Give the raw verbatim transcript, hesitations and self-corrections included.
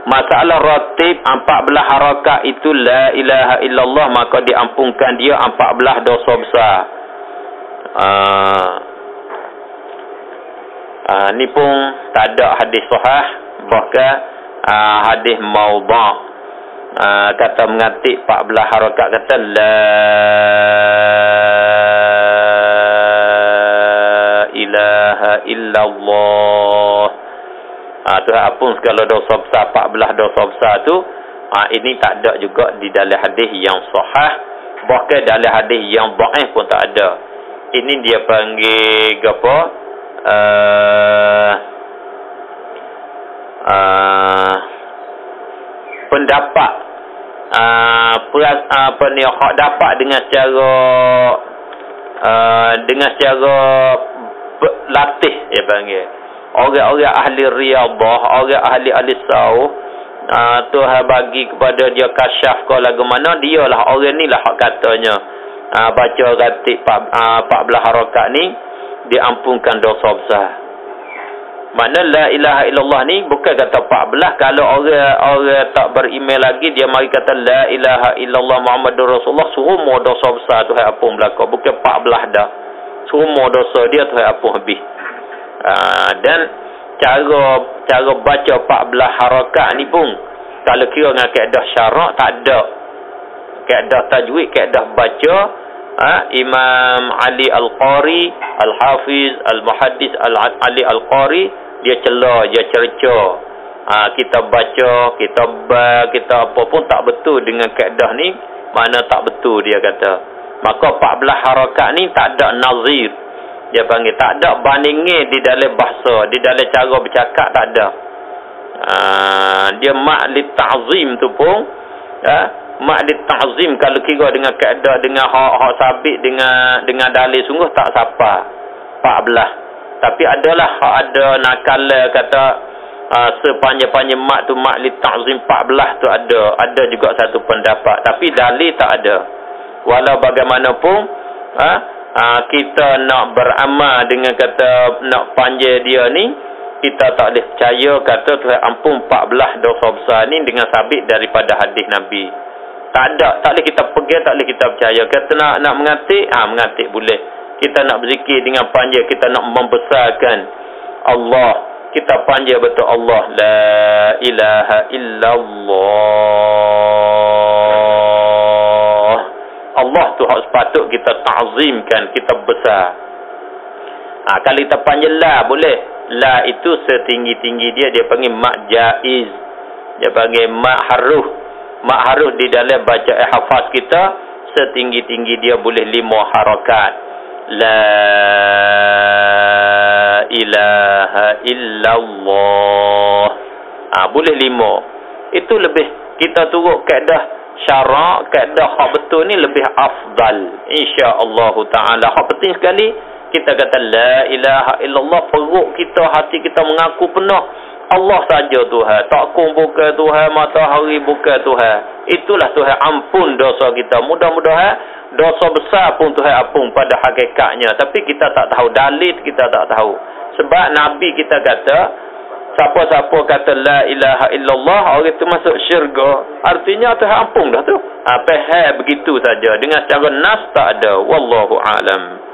masalah ratib empat belas harakat itu la ilaha illallah, maka diampunkan dia empat belas dosa besar. Uh, uh, ni pun tak ada hadis sahih, bahkan uh, hadis maudhu'. Uh, kata mengatik empat belas harakat, kata la ilaha illallah. Ah, Tuhan apun segala dosa besar, empat belas dosa besar tu. Ah, ini tak ada juga di dalam hadis yang sahih, bahkan dalam hadis yang dhaif pun tak ada. Ini dia panggil apa? Uh, uh, pendapat uh, peras, uh, apa ni hak dapat dengan secara uh, dengan secara latih dia panggil. Orang-orang ahli riyadhah, orang ahli alisau, uh, Tuhan bagi kepada dia kasyaf ke lagu mana, dialah orang ni lah hak katanya uh, baca ratib uh, empat belas harakat ni diampunkan dosa besar. Mana la ilaha illallah ni bukan kata empat belas. Kalau orang orang tak beriman lagi, dia mari kata la ilaha illallah Muhammadur Rasulullah, semua dosa besar Tuhan ampun belaka. Bukan empat belas dah, semua dosa dia Tuhan ampun habis. Uh, dan cara cara baca empat belas harakat ni pun kalau kira dengan kaedah syarak tak ada. Kaedah tajwid, kaedah baca, uh, Imam Ali Al-Qari, Al-Hafiz, Al-Muhaddis Al-Ali Al-Qari, dia celah, dia cerca. Uh, kita baca, kita ba, kita apa pun tak betul dengan kaedah ni, mana tak betul dia kata. Maka empat belas harakat ni tak ada nazir. Dia panggil tak ada bandingnya di dalam bahasa, di dalam cara bercakap tak ada. Uh, dia mak li ta'zim tu pun, uh, mak li ta'zim kalau kira dengan kaedah, dengan hak-hak sabit, dengan dengan dalil sungguh tak sapa empat belas. Tapi adalah hak ada nakal kata uh, sepanjang-panjang mak tu mak li ta'zim empat belas tu ada. Ada juga satu pendapat, tapi dalil tak ada. Walau bagaimanapun, uh, Uh, kita nak beramal dengan kata nak panggil dia ni, kita tak boleh percaya kata Tuhan ampun empat belas dosa besar ni dengan sabit daripada hadis Nabi. Tak ada, tak boleh kita pergi, tak boleh kita percaya. Kata nak nak mengatik, ah ha, mengatik boleh. Kita nak berzikir dengan panggil, kita nak membesarkan Allah, kita panggil betul Allah, la ilaha illallah. Allah tu hak sepatut kita ta'zimkan, kita besar. Ha, kalau kita panggil la boleh. La itu setinggi-tinggi dia, dia panggil mak jaiz. Dia panggil mak haruh. Mak haruh di dalam baca hafaz kita, setinggi-tinggi dia boleh lima harakat. La ilaha illallah. Ha, boleh lima. Itu lebih kita turut kaedah syarak, kaedah hak betul ni lebih afdal insya-Allah taala. Hak penting sekali kita kata la ilaha illallah, perut kita, hati kita mengaku penuh Allah saja Tuhan, tak kong bukan Tuhan, matahari bukan Tuhan. Itulah Tuhan ampun dosa kita. Mudah-mudahan dosa besar pun Tuhan ampun pada hakikatnya, tapi kita tak tahu dalil, kita tak tahu. Sebab Nabi kita kata siapa-siapa kata la ilaha illallah, orang itu masuk syurga. Artinya Tuhan ampun dah tu. Apa hal begitu saja. Dengan secara nas tak ada. Wallahu a'lam.